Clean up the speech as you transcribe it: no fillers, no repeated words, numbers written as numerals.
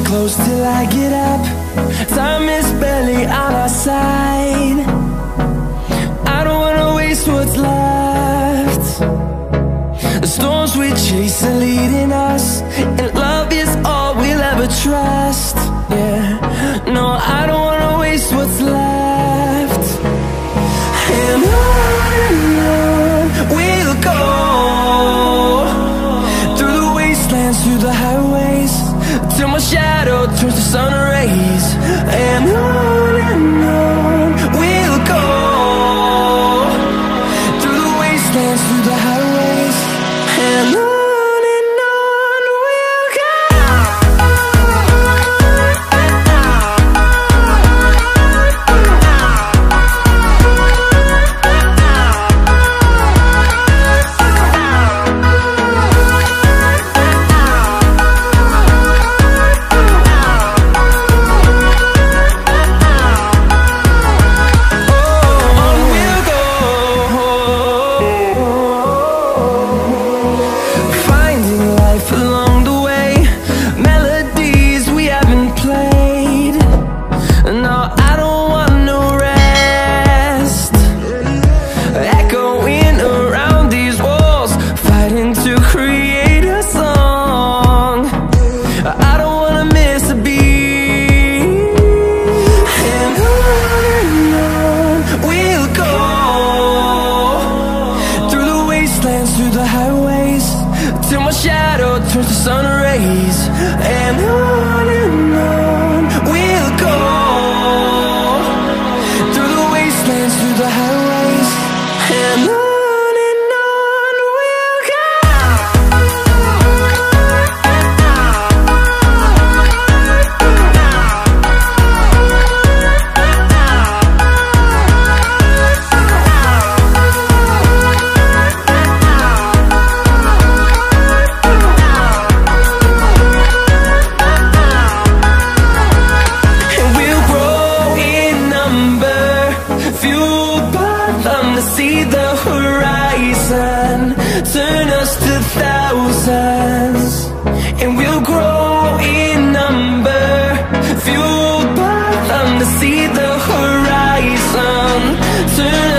close till I get up. Time is barely on our side. I don't wanna waste what's left. The storms we chase are leading us, and love is all we'll ever trust. Yeah, no, I don't wanna waste what's left. And on we'll go, through the wastelands, through the highways, till my shadow turns to sun rays. And on we'll go, through the wastelands, through the highways, and on. Through the highways, till my shadow turns to sun rays. And on we'll go, through the wastelands, through the highways, and on we'll go. See the horizon, turn us to thousands, and we'll grow in number, fueled by them to see the horizon, turn